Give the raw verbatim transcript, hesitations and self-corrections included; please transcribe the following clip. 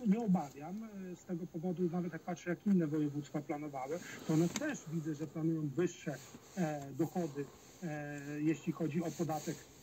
nie obawiam z tego powodu, nawet jak patrzę, jak inne województwa planowały, to one też widzę, że planują wyższe e, dochody, e, jeśli chodzi o podatek